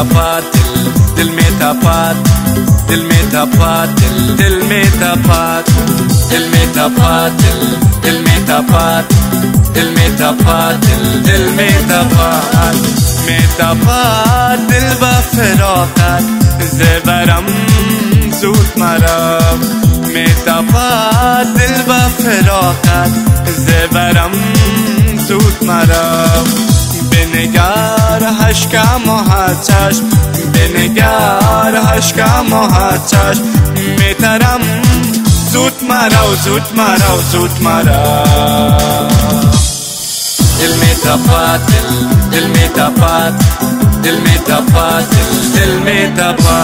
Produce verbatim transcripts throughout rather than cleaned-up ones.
तपा दिल दिल में तपा दिल में तपा दिल दिल में तपा दिल में तपा दिल दिल में तपा दिल में तपा दिल दिल में तपा में तपा दिल با فراقت زبرم زود مرا में तपा दिल با فراقت زبرم زود مرا بنگر اشکم و هرچش بنگر اشکم و هرچش میترم زود مرا و زود مرا و زود مرا دل میں तपा دل دل میں तपा دل میں तपा دل دل میں तपा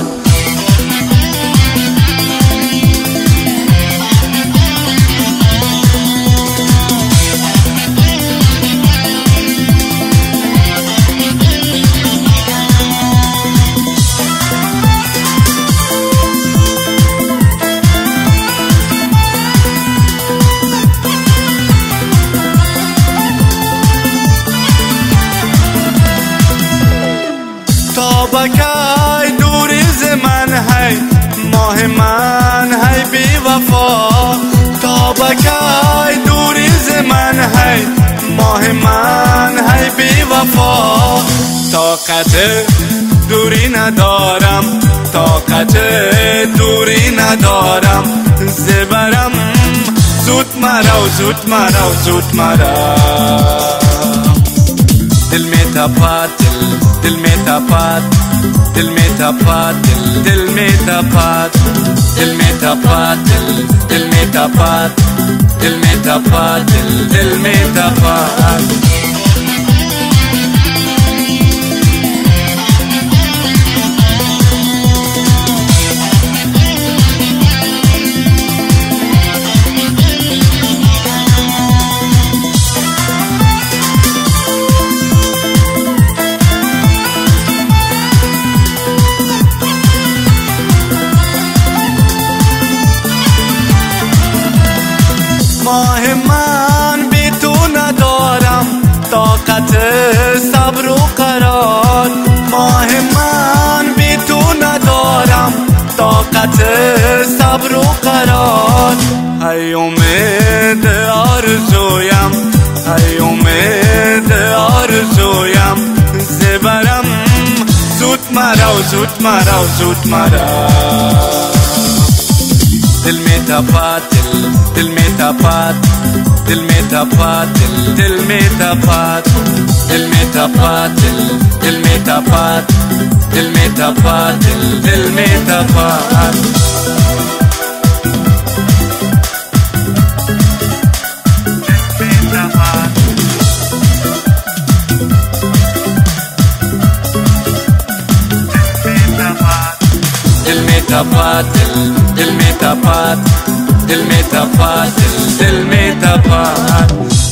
بکای دوری ز من ہے ماه من ہے بی وفا تا بکای دوری ز من ہے ماه من ہے بی وفا طاقت دوری ندارم طاقت دوری ندارم زبرم زود مرا و زود مرا و زود مرا दिल में तपा दिल दिल में तपा दिल में तपा दिल दिल में तपा दिल में तपा दिल दिल में तपा दिल में तपा दिल दिल में तपा ماه من بی تو ندارم طاقت صبر و قرار ماه من بی تو ندارم طاقت صبر و قرار ای امید آرزویم ای امید آرزویم زبرم زود مرا و زود مرا و زود مرا दिल में तपा दिल दिल में तपा दिल में तपा दिल दिल में तपा दिल में तपा दिल दिल में तपा दिल में तपा दिल दिल में तपा दिल में तपा दिल दिल में तपा दिल में तपा दिल दिल में तपा